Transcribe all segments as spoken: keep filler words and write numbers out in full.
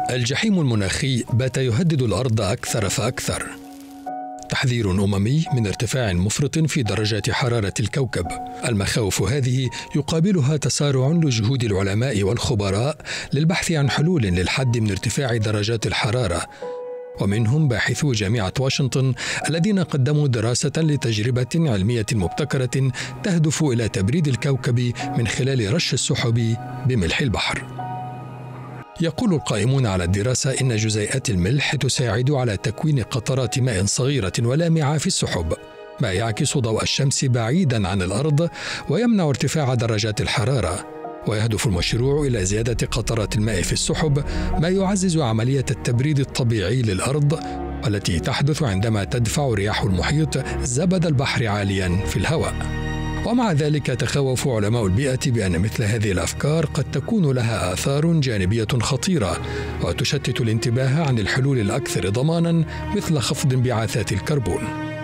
الجحيم المناخي بات يهدد الأرض أكثر فأكثر. تحذير أممي من ارتفاع مفرط في درجات حرارة الكوكب. المخاوف هذه يقابلها تسارع لجهود العلماء والخبراء للبحث عن حلول للحد من ارتفاع درجات الحرارة، ومنهم باحثو جامعة واشنطن الذين قدموا دراسة لتجربة علمية مبتكرة تهدف إلى تبريد الكوكب من خلال رش السحب بملح البحر. يقول القائمون على الدراسة إن جزيئات الملح تساعد على تكوين قطرات ماء صغيرة ولامعة في السحب، ما يعكس ضوء الشمس بعيداً عن الأرض ويمنع ارتفاع درجات الحرارة. ويهدف المشروع إلى زيادة قطرات الماء في السحب، ما يعزز عملية التبريد الطبيعي للأرض التي تحدث عندما تدفع رياح المحيط زبد البحر عالياً في الهواء. ومع ذلك تخوف علماء البيئة بأن مثل هذه الأفكار قد تكون لها آثار جانبية خطيرة وتشتت الانتباه عن الحلول الأكثر ضماناً مثل خفض انبعاثات الكربون.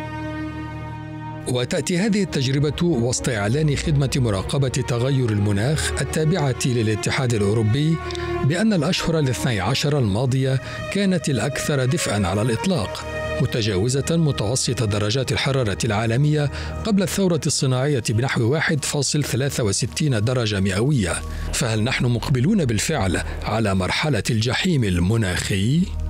وتأتي هذه التجربة وسط إعلان خدمة مراقبة تغير المناخ التابعة للاتحاد الأوروبي بأن الأشهر الاثني عشر الماضية كانت الأكثر دفئاً على الإطلاق، متجاوزة متوسط درجات الحرارة العالمية قبل الثورة الصناعية بنحو واحد فاصلة ثلاثة وستين درجة مئوية. فهل نحن مقبلون بالفعل على مرحلة الجحيم المناخي؟